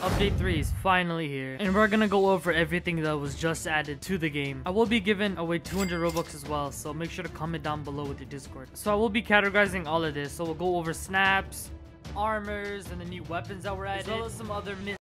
Update 3 is finally here, and we're gonna go over everything that was just added to the game. I will be giving away 200 Robux as well, so make sure to comment down below with your Discord. So I will be categorizing all of this, so we'll go over snaps, armors, and the new weapons that were added, as well as some other